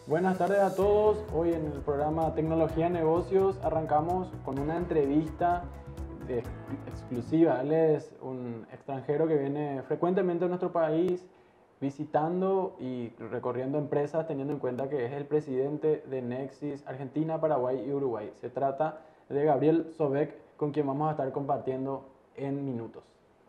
Buenas tardes a todos. Hoy en el programa Tecnología Negocios arrancamos con una entrevista exclusiva. Él es un extranjero que viene frecuentemente a nuestro país visitando y recorriendo empresas, teniendo en cuenta que es el presidente de Nexis Argentina, Paraguay y Uruguay. Se trata de Gabriel Sobek, con quien vamos a estar compartiendo en minutos.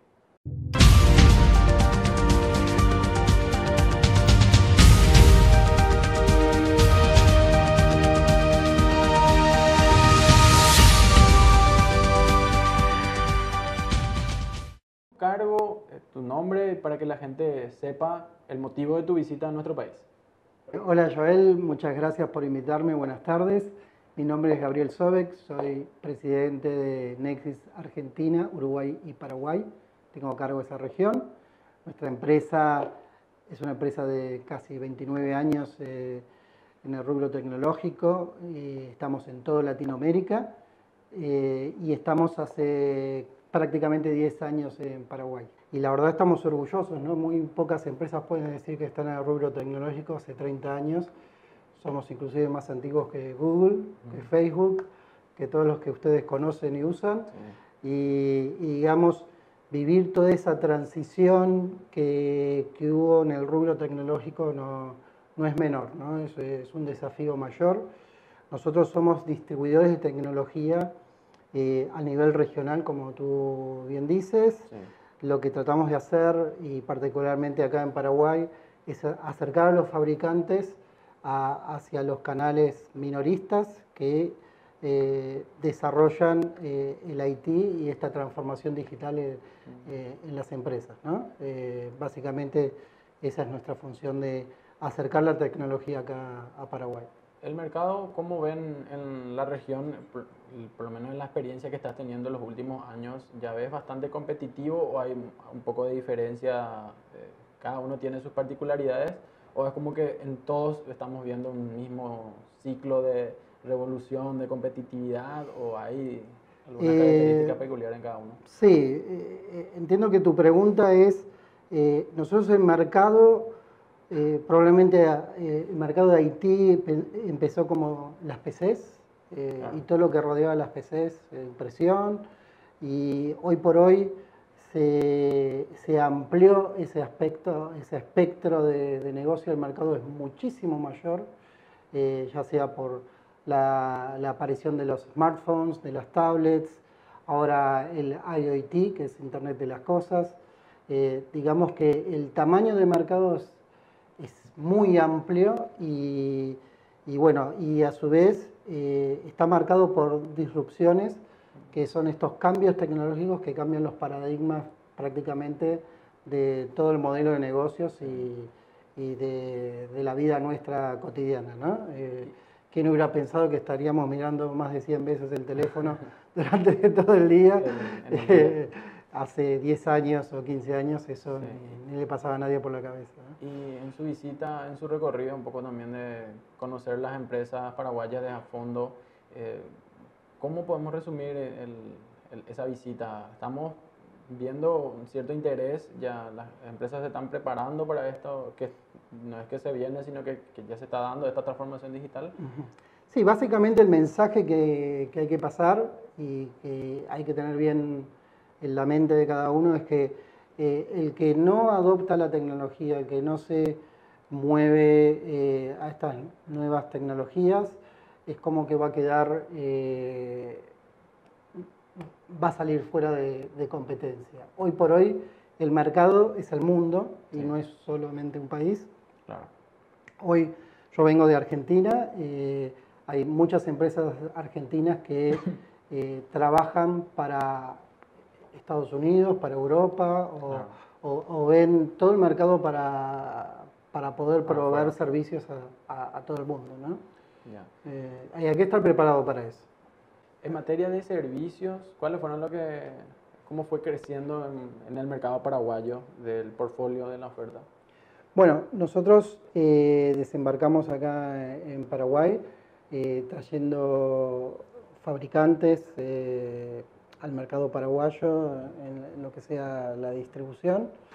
Cargo, tu nombre, para que la gente sepa el motivo de tu visita a nuestro país. Hola Joel, muchas gracias por invitarme, buenas tardes. Mi nombre es Gabriel Sobek, soy presidente de Nexis Argentina, Uruguay y Paraguay. Tengo a cargo esa región. Nuestra empresa es una empresa de casi 29 años en el rubro tecnológico. Estamos en toda Latinoamérica y estamos hace prácticamente 10 años en Paraguay. Y la verdad estamos orgullosos, ¿no? Muy pocas empresas pueden decir que están en el rubro tecnológico hace 30 años. Somos inclusive más antiguos que Google, que Facebook, que todos los que ustedes conocen y usan. Sí. Y digamos, vivir toda esa transición que hubo en el rubro tecnológico no es menor, ¿no? Es un desafío mayor. Nosotros somos distribuidores de tecnología a nivel regional, como tú bien dices. Sí. Lo que tratamos de hacer, y particularmente acá en Paraguay, es acercar a los fabricantes hacia los canales minoristas que desarrollan el IT y esta transformación digital en las empresas, ¿no? Básicamente esa es nuestra función, de acercar la tecnología acá a Paraguay. El mercado, ¿cómo ven en la región, por lo menos en la experiencia que estás teniendo en los últimos años? ¿Ya ves bastante competitivo o hay un poco de diferencia? ¿Cada uno tiene sus particularidades? ¿O es como que en todos estamos viendo un mismo ciclo de revolución, de competitividad? ¿O hay alguna característica peculiar en cada uno? Sí, entiendo que tu pregunta es, nosotros el mercado... probablemente el mercado de Haití empezó como las PCs claro. Y todo lo que rodeaba las PCs, impresión, y hoy por hoy se amplió ese aspecto, ese espectro de negocio. El mercado es muchísimo mayor, ya sea por la aparición de los smartphones, de las tablets, ahora el IoT, que es Internet de las Cosas. Digamos que el tamaño de mercado es muy amplio y bueno, y a su vez está marcado por disrupciones, que son estos cambios tecnológicos que cambian los paradigmas prácticamente de todo el modelo de negocios y de la vida nuestra cotidiana, ¿no? ¿Quién hubiera pensado que estaríamos mirando más de 100 veces el teléfono durante todo el día? Hace 10 años o 15 años eso sí. ni le pasaba a nadie por la cabeza, ¿no? Y en su visita, en su recorrido, un poco también de conocer las empresas paraguayas de a fondo, ¿cómo podemos resumir esa visita? Estamos viendo un cierto interés, ya las empresas se están preparando para esto, que no es que se viene, sino que ya se está dando esta transformación digital. Sí, básicamente el mensaje que hay que pasar y que hay que tener bien en la mente de cada uno es que el que no adopta la tecnología, el que no se mueve a estas nuevas tecnologías, es como que va a quedar, va a salir fuera de competencia. Hoy por hoy el mercado es el mundo y no es solamente un país. Claro. Hoy yo vengo de Argentina, hay muchas empresas argentinas que trabajan para Estados Unidos, para Europa, o ven todo el mercado para poder proveer servicios a todo el mundo, ¿no? Yeah. Hay que estar preparado para eso. En materia de servicios, ¿cuáles fueron cómo fue creciendo en el mercado paraguayo del portfolio de la oferta? Bueno, nosotros desembarcamos acá en Paraguay trayendo fabricantes al mercado paraguayo en lo que sea la distribución.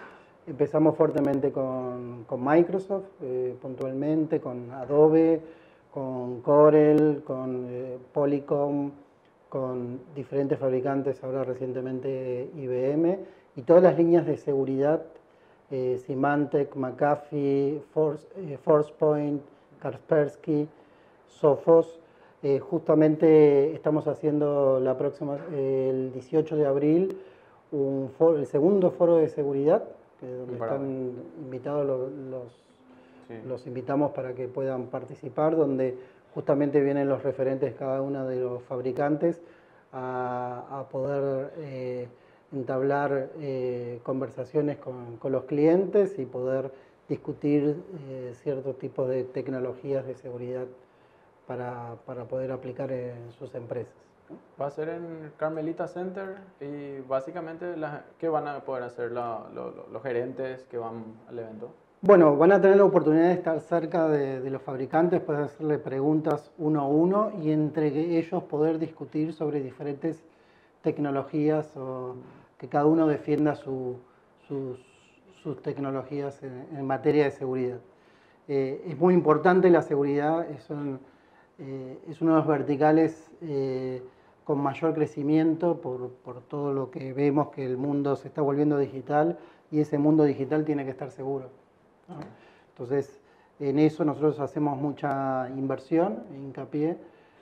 Empezamos fuertemente con Microsoft, puntualmente, con Adobe, con Corel, con Polycom, con diferentes fabricantes, ahora recientemente IBM, y todas las líneas de seguridad, Symantec, McAfee, Forcepoint, Kaspersky, Sophos. Justamente estamos haciendo el 18 de abril el segundo foro de seguridad, donde están invitados los invitamos para que puedan participar, donde justamente vienen los referentes de cada uno de los fabricantes a poder entablar conversaciones con los clientes y poder discutir ciertos tipos de tecnologías de seguridad para poder aplicar en sus empresas. Va a ser en Carmelita Center y básicamente, ¿qué van a poder hacer los gerentes que van al evento? Bueno, van a tener la oportunidad de estar cerca de los fabricantes, poder hacerle preguntas uno a uno y entre ellos poder discutir sobre diferentes tecnologías o que cada uno defienda sus tecnologías en materia de seguridad. Es muy importante la seguridad, es uno de los verticales con mayor crecimiento por todo lo que vemos que el mundo se está volviendo digital y ese mundo digital tiene que estar seguro, ¿no? Entonces, en eso nosotros hacemos mucha inversión, hincapié,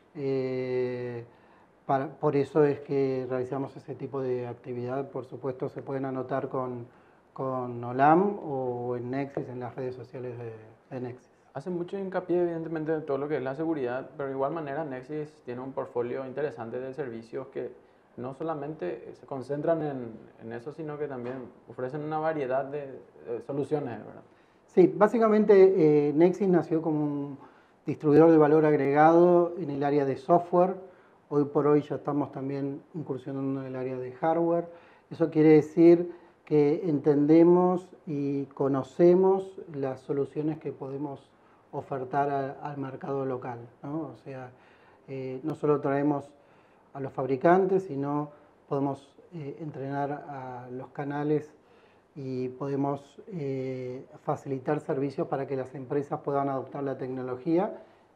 por eso es que realizamos ese tipo de actividad. Por supuesto, se pueden anotar con OLAM o en Nexis, en las redes sociales de Nexis. Hace mucho hincapié, evidentemente, en todo lo que es la seguridad, pero de igual manera Nexis tiene un portfolio interesante de servicios que no solamente se concentran en eso, sino que también ofrecen una variedad de soluciones, ¿verdad? Sí, básicamente Nexis nació como un distribuidor de valor agregado en el área de software. Hoy por hoy ya estamos también incursionando en el área de hardware. Eso quiere decir que entendemos y conocemos las soluciones que podemos ofertar al mercado local, ¿no? O sea, no solo traemos a los fabricantes, sino podemos entrenar a los canales y podemos facilitar servicios para que las empresas puedan adoptar la tecnología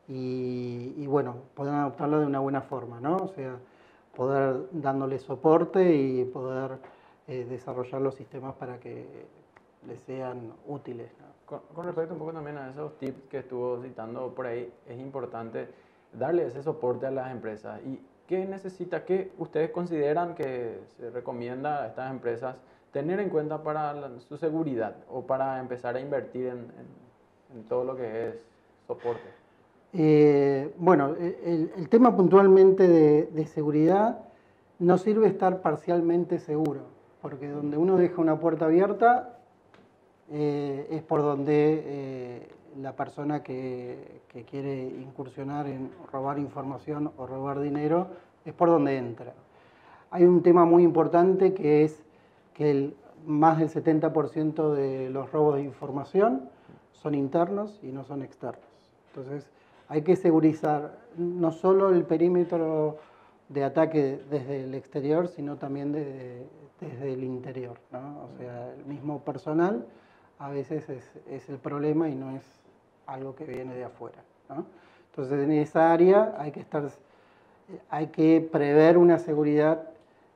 y bueno, puedan adoptarla de una buena forma, ¿no? O sea, poder dándole soporte y poder desarrollar los sistemas para que les sean útiles, ¿no? Con respecto un poco también a esos tips que estuvo citando por ahí, es importante darle ese soporte a las empresas. ¿Y qué ustedes consideran que se recomienda a estas empresas tener en cuenta para su seguridad o para empezar a invertir en todo lo que es soporte? Bueno, el tema puntualmente de seguridad no sirve estar parcialmente seguro, porque donde uno deja una puerta abierta es por donde la persona que quiere incursionar en robar información o robar dinero es por donde entra. Hay un tema muy importante que es que más del 70% de los robos de información son internos y no son externos. Entonces, hay que segurizar no solo el perímetro de ataque desde el exterior, sino también desde el interior, ¿no? O sea, el mismo personal a veces es el problema y no es algo que viene de afuera, ¿no? Entonces, en esa área hay que prever una seguridad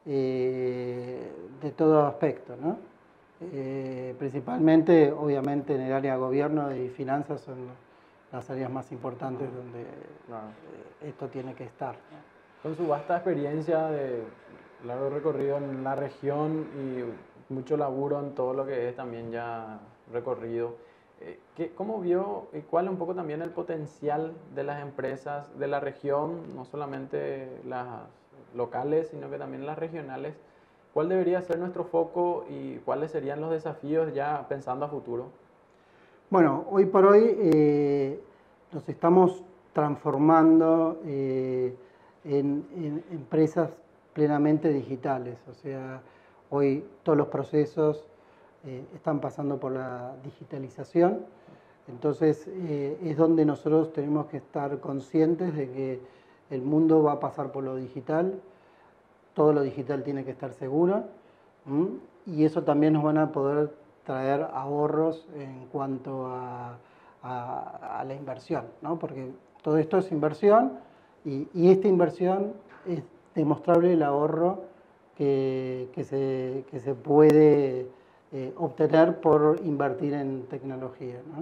de todo aspecto, ¿no? Principalmente, obviamente, en el área de gobierno y finanzas son las áreas más importantes donde esto tiene que estar, ¿no? Con su vasta experiencia de largo recorrido en la región y mucho laburo en todo lo que es también ya recorrido, ¿cómo vio y cuál es un poco también el potencial de las empresas de la región, no solamente las locales, sino que también las regionales? ¿Cuál debería ser nuestro foco y cuáles serían los desafíos ya pensando a futuro? Bueno, hoy por hoy nos estamos transformando en empresas plenamente digitales. O sea, hoy todos los procesos están pasando por la digitalización. Entonces, es donde nosotros tenemos que estar conscientes de que el mundo va a pasar por lo digital. Todo lo digital tiene que estar seguro, y eso también nos van a poder traer ahorros en cuanto a la inversión, ¿no? Porque todo esto es inversión y esta inversión es demostrable el ahorro que se puede obtener por invertir en tecnología, ¿no?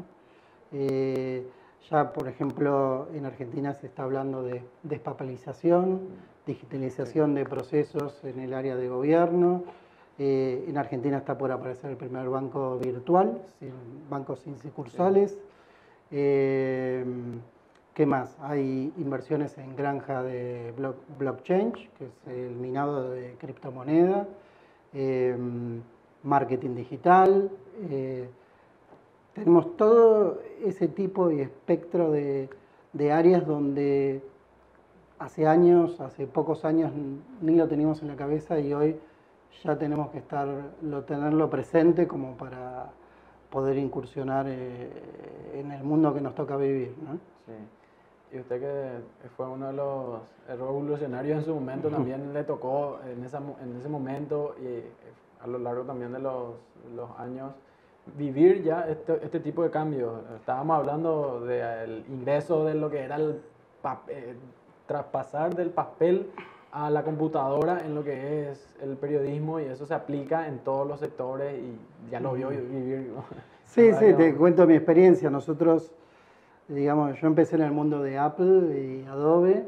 Ya, por ejemplo, en Argentina se está hablando de despapelización, digitalización de procesos en el área de gobierno. En Argentina está por aparecer el primer banco virtual, bancos sin sucursales. ¿Qué más? Hay inversiones en granja de blockchain, que es el minado de criptomoneda, marketing digital. Tenemos todo ese tipo y espectro de áreas donde hace pocos años ni lo teníamos en la cabeza y hoy ya tenemos que tenerlo presente como para poder incursionar en el mundo que nos toca vivir, ¿no? Sí. Y usted que fue uno de los revolucionarios en su momento, también le tocó en ese momento y a lo largo también de los años vivir ya este tipo de cambios. Estábamos hablando del ingreso de lo que era el traspasar del papel a la computadora en lo que es el periodismo, y eso se aplica en todos los sectores y ya lo vio vivir. Sí, te cuento mi experiencia. Nosotros, digamos, yo empecé en el mundo de Apple y Adobe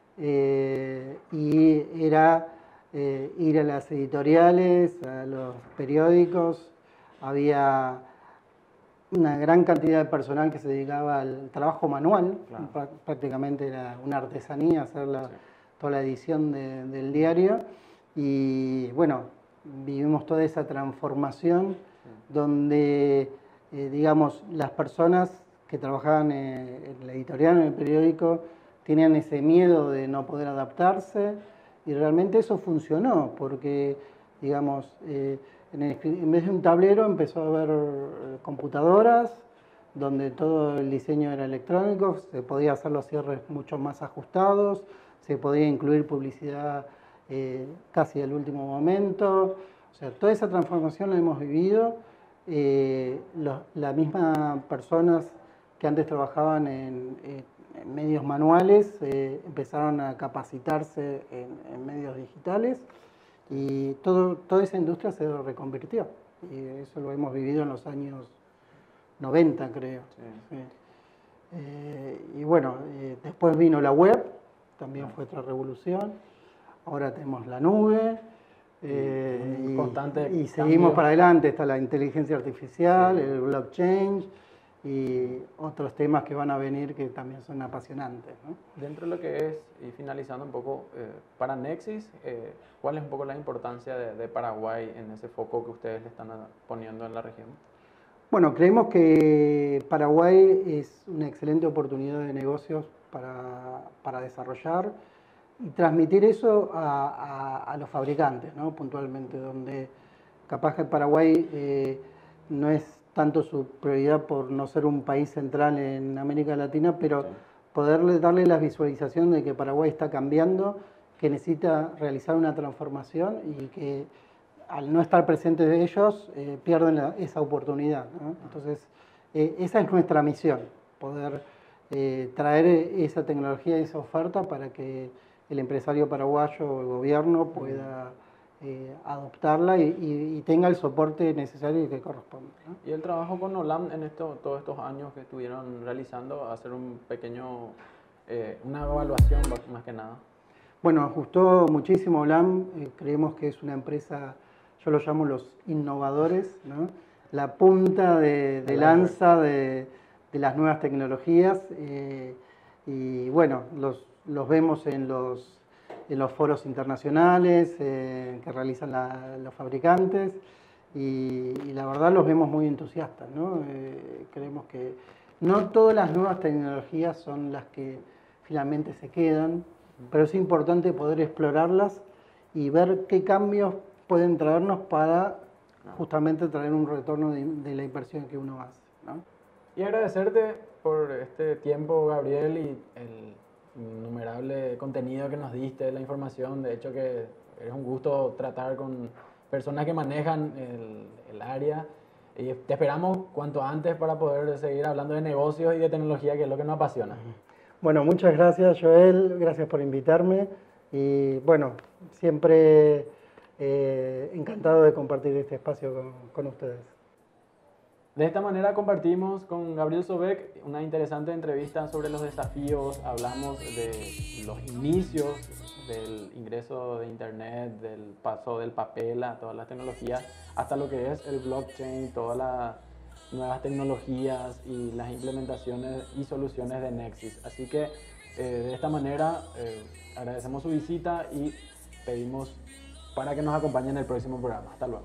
y era ir a las editoriales, a los periódicos. Había una gran cantidad de personal que se dedicaba al trabajo manual, claro. Prácticamente era una artesanía hacer toda la edición del diario. Y bueno, vivimos toda esa transformación donde, digamos, las personas que trabajaban en la editorial, en el periódico, tenían ese miedo de no poder adaptarse y realmente eso funcionó porque, digamos, en vez de un tablero empezó a haber computadoras donde todo el diseño era electrónico, se podía hacer los cierres mucho más ajustados, se podía incluir publicidad casi al último momento. O sea, toda esa transformación la hemos vivido. Las mismas personas que antes trabajaban en medios manuales empezaron a capacitarse en medios digitales. Y toda esa industria se reconvirtió. Y eso lo hemos vivido en los años 90, creo. Sí. Y bueno, después vino la web, también fue otra revolución. Ahora tenemos la nube. Y seguimos para adelante. Está la inteligencia artificial, el blockchain y otros temas que van a venir que también son apasionantes, ¿no? Dentro de lo que es, y finalizando un poco, para Nexis, ¿cuál es un poco la importancia de Paraguay en ese foco que ustedes le están poniendo en la región? Bueno, creemos que Paraguay es una excelente oportunidad de negocios para desarrollar y transmitir eso a los fabricantes, ¿no? Puntualmente, donde capaz que Paraguay no es tanto su prioridad por no ser un país central en América Latina, pero darle la visualización de que Paraguay está cambiando, que necesita realizar una transformación y que al no estar presentes de ellos pierden esa oportunidad, ¿no? Entonces, esa es nuestra misión, poder traer esa tecnología y esa oferta para que el empresario paraguayo o el gobierno pueda adoptarla y tenga el soporte necesario y que corresponde, ¿no? Y el trabajo con Olam en todos estos años que estuvieron realizando, hacer una evaluación más que nada. Bueno, nos gustó muchísimo Olam, creemos que es una empresa, yo lo llamo los innovadores, ¿no? La punta de lanza de las nuevas tecnologías y bueno, los vemos en los foros internacionales que realizan los fabricantes y la verdad los vemos muy entusiastas, ¿no? Creemos que no todas las nuevas tecnologías son las que finalmente se quedan, pero es importante poder explorarlas y ver qué cambios pueden traernos para justamente traer un retorno de la inversión que uno hace, ¿no? Y agradecerte por este tiempo, Gabriel, y el innumerable contenido que nos diste, la información. De hecho, que es un gusto tratar con personas que manejan el área. Y te esperamos cuanto antes para poder seguir hablando de negocios y de tecnología, que es lo que nos apasiona. Bueno, muchas gracias, Joel, gracias por invitarme y bueno, siempre encantado de compartir este espacio con ustedes. De esta manera compartimos con Gabriel Sobek una interesante entrevista sobre los desafíos, hablamos de los inicios del ingreso de internet, del paso del papel a todas las tecnologías, hasta lo que es el blockchain, todas las nuevas tecnologías y las implementaciones y soluciones de Nexus. Así que de esta manera agradecemos su visita y pedimos para que nos acompañe en el próximo programa. Hasta luego.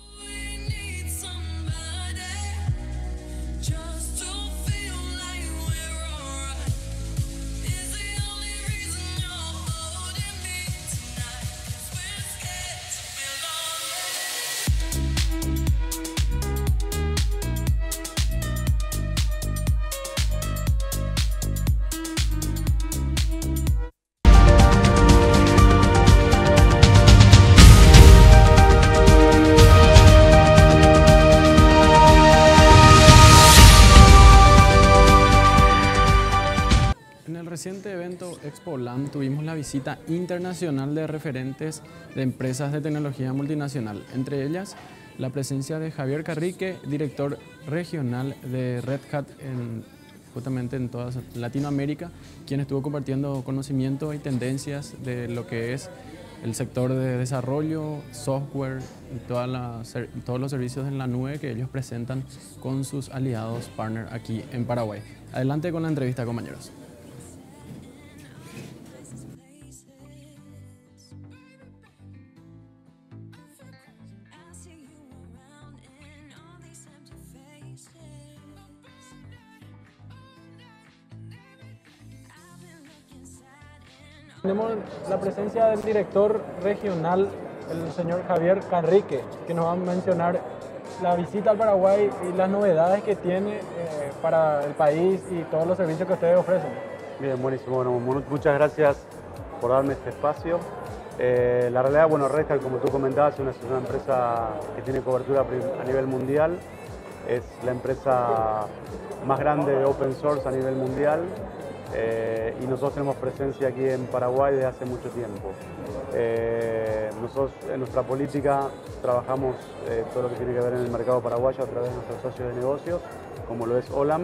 Reciente evento Expo LAM tuvimos la visita internacional de referentes de empresas de tecnología multinacional, entre ellas la presencia de Javier Carrique, director regional de Red Hat justamente en toda Latinoamérica, quien estuvo compartiendo conocimiento y tendencias de lo que es el sector de desarrollo, software y todos los servicios en la nube que ellos presentan con sus aliados partner aquí en Paraguay. Adelante con la entrevista, compañeros. Tenemos la presencia del director regional, el señor Javier Carrique, que nos va a mencionar la visita al Paraguay y las novedades que tiene para el país y todos los servicios que ustedes ofrecen. Bien, buenísimo. Bueno, muchas gracias por darme este espacio. La realidad, bueno, Red Hat, como tú comentabas, es una empresa que tiene cobertura a nivel mundial. Es la empresa más grande de open source a nivel mundial. Y nosotros tenemos presencia aquí en Paraguay desde hace mucho tiempo. Nosotros en nuestra política trabajamos todo lo que tiene que ver en el mercado paraguayo a través de nuestros socios de negocios, como lo es Olam,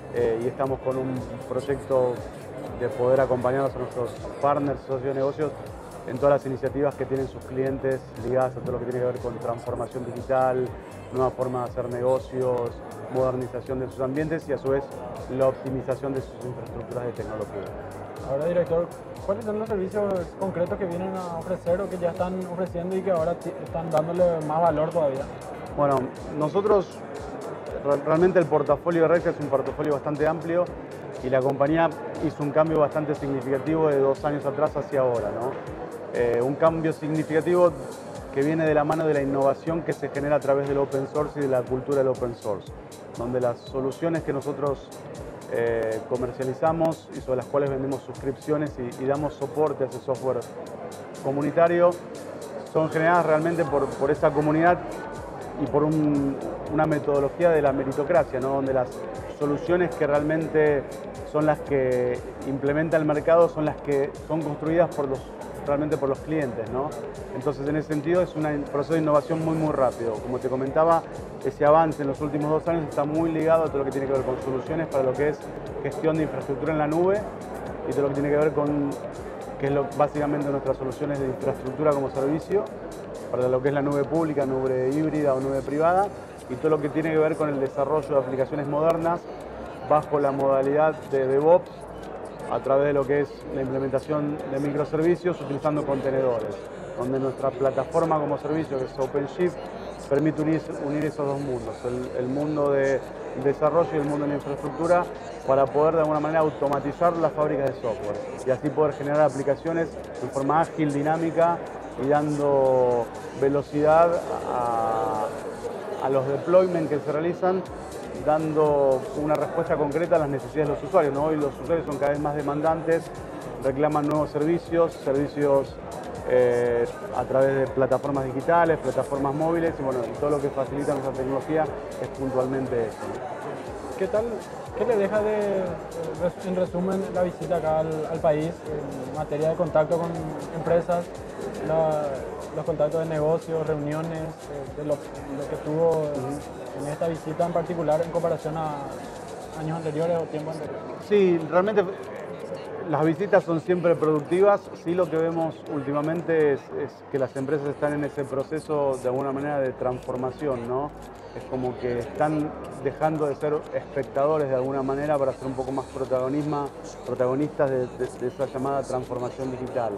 y estamos con un proyecto de poder acompañarnos a nuestros partners, socios de negocios, en todas las iniciativas que tienen sus clientes ligadas a todo lo que tiene que ver con transformación digital, nueva forma de hacer negocios, modernización de sus ambientes y a su vez la optimización de sus infraestructuras de tecnología. Ahora, director, ¿cuáles son los servicios concretos que vienen a ofrecer o que ya están ofreciendo y que ahora están dándole más valor todavía? Bueno, nosotros realmente el portafolio de Red Hat es un portafolio bastante amplio y la compañía hizo un cambio bastante significativo de 2 años atrás hacia ahora, ¿no? Un cambio significativo que viene de la mano de la innovación que se genera a través del open source y de la cultura del open source, donde las soluciones que nosotros comercializamos y sobre las cuales vendemos suscripciones y damos soporte a ese software comunitario son generadas realmente por esa comunidad y por una metodología de la meritocracia, ¿no? Donde las soluciones que realmente son las que implementa el mercado son las que son construidas realmente por los clientes, ¿no? Entonces, en ese sentido, es un proceso de innovación muy rápido. Como te comentaba, ese avance en los últimos 2 años está muy ligado a todo lo que tiene que ver con soluciones para lo que es gestión de infraestructura en la nube y todo lo que tiene que ver con, que es básicamente nuestras soluciones de infraestructura como servicio, para lo que es la nube pública, nube híbrida o nube privada, y todo lo que tiene que ver con el desarrollo de aplicaciones modernas bajo la modalidad de DevOps, a través de lo que es la implementación de microservicios utilizando contenedores, donde nuestra plataforma como servicio, que es OpenShift, permite unir esos dos mundos, el mundo de desarrollo y el mundo de la infraestructura, para poder de alguna manera automatizar las fábricas de software y así poder generar aplicaciones de forma ágil, dinámica y dando velocidad a los deployments que se realizan, dando una respuesta concreta a las necesidades de los usuarios, ¿no? Hoy los usuarios son cada vez más demandantes, reclaman nuevos servicios a través de plataformas digitales, plataformas móviles y bueno, todo lo que facilita nuestra tecnología es puntualmente eso, ¿no? ¿Qué tal? ¿Qué le deja en resumen la visita acá al país en materia de contacto con empresas, los contactos de negocios, reuniones, de lo que tuvo en esta visita en particular en comparación a años anteriores o tiempos anteriores? Sí, realmente las visitas son siempre productivas. Sí, lo que vemos últimamente es que las empresas están en ese proceso de alguna manera de transformación, ¿no? Es como que están dejando de ser espectadores de alguna manera para ser un poco más protagonistas de esa llamada transformación digital.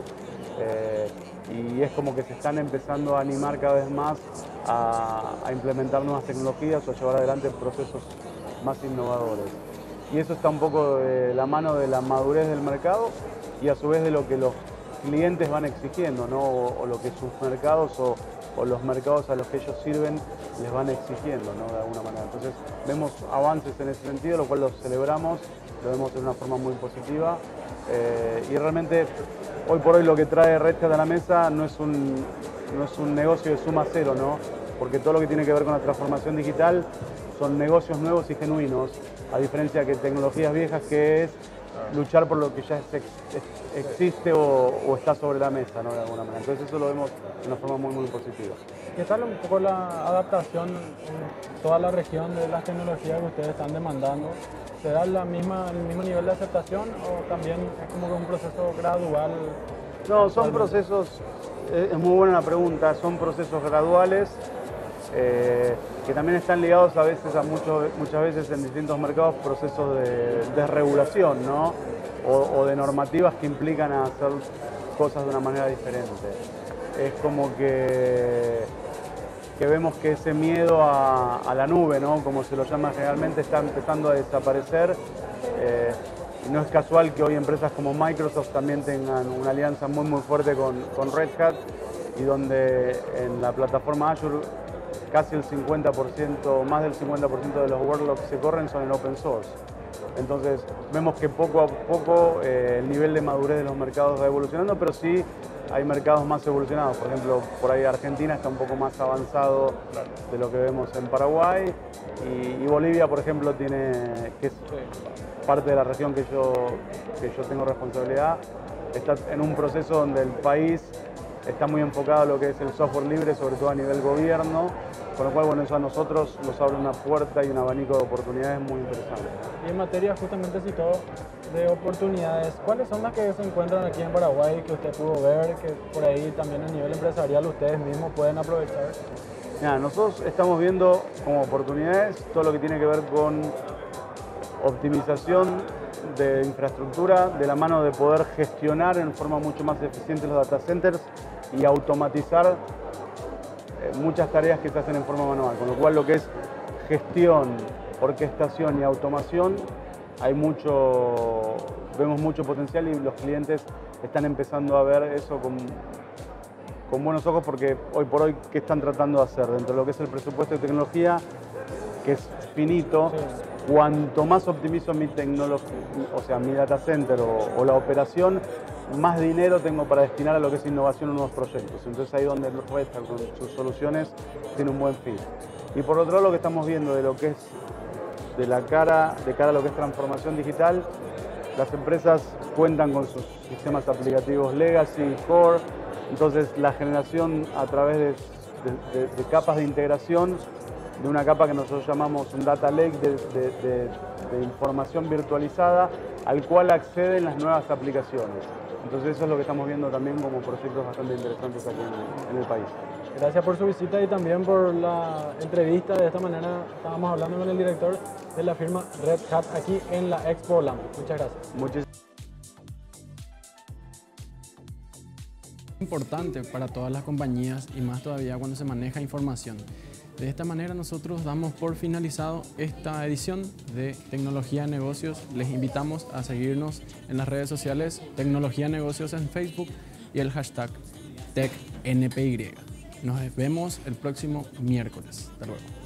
Y es como que se están empezando a animar cada vez más a implementar nuevas tecnologías o a llevar adelante procesos más innovadores. Y eso está un poco de la mano de la madurez del mercado y a su vez de lo que los clientes van exigiendo, ¿no? O lo que sus mercados o los mercados a los que ellos sirven les van exigiendo, ¿no? De alguna manera. Entonces vemos avances en ese sentido, lo cual los celebramos, lo vemos de una forma muy positiva y realmente hoy por hoy lo que trae Red Hat a la mesa no es un negocio de suma cero, ¿no? Porque todo lo que tiene que ver con la transformación digital son negocios nuevos y genuinos, a diferencia que tecnologías viejas, que es luchar por lo que ya existe o está sobre la mesa, ¿no? De alguna manera. Entonces eso lo vemos de una forma muy positiva. ¿Qué tal un poco la adaptación en toda la región de las tecnologías que ustedes están demandando? ¿Se da el mismo nivel de aceptación o también es como que un proceso gradual? No, son procesos, es muy buena la pregunta, son procesos graduales que también están ligados a veces muchas veces en distintos mercados procesos de desregulación, ¿no? O de normativas que implican a hacer cosas de una manera diferente. Es como que vemos que ese miedo a la nube, ¿no? Como se lo llama generalmente, está empezando a desaparecer. No es casual que hoy empresas como Microsoft también tengan una alianza muy fuerte con Red Hat y donde en la plataforma Azure casi el 50%, más del 50% de los workloads que se corren son en open source. Entonces vemos que poco a poco el nivel de madurez de los mercados va evolucionando, pero sí hay mercados más evolucionados. Por ejemplo, por ahí Argentina está un poco más avanzado de lo que vemos en Paraguay y Bolivia, por ejemplo, que es parte de la región que yo tengo responsabilidad, está en un proceso donde el país está muy enfocado a lo que es el software libre, sobre todo a nivel gobierno, con lo cual, bueno, eso a nosotros nos abre una puerta y un abanico de oportunidades muy interesantes. Y en materia, justamente citó, de oportunidades, ¿cuáles son las que se encuentran aquí en Paraguay que usted pudo ver, que por ahí también a nivel empresarial ustedes mismos pueden aprovechar? Mira, nosotros estamos viendo como oportunidades todo lo que tiene que ver con optimización de infraestructura, de la mano de poder gestionar en forma mucho más eficiente los data centers y automatizar muchas tareas que se hacen en forma manual, con lo cual lo que es gestión, orquestación y automación, vemos mucho potencial y los clientes están empezando a ver eso con buenos ojos porque hoy por hoy, ¿qué están tratando de hacer? Dentro de lo que es el presupuesto de tecnología, que es finito, cuanto más optimizo mi tecnología, o sea, mi data center o la operación, más dinero tengo para destinar a lo que es innovación en nuevos proyectos. Entonces ahí donde Red Hat con sus soluciones tiene un buen fit. Y por otro lado, lo que estamos viendo de lo que es de cara a lo que es transformación digital, las empresas cuentan con sus sistemas aplicativos legacy, core, entonces la generación a través de capas de integración, de una capa que nosotros llamamos un data lake de información virtualizada al cual acceden las nuevas aplicaciones. Entonces eso es lo que estamos viendo también como proyectos bastante interesantes aquí en el país. Gracias por su visita y también por la entrevista. De esta manera estábamos hablando con el director de la firma Red Hat aquí en la Expo Lam. Muchas gracias. Importante para todas las compañías y más todavía cuando se maneja información. De esta manera nosotros damos por finalizado esta edición de Tecnología de Negocios. Les invitamos a seguirnos en las redes sociales Tecnología de Negocios en Facebook y el hashtag TecNPY. Nos vemos el próximo miércoles. Hasta luego.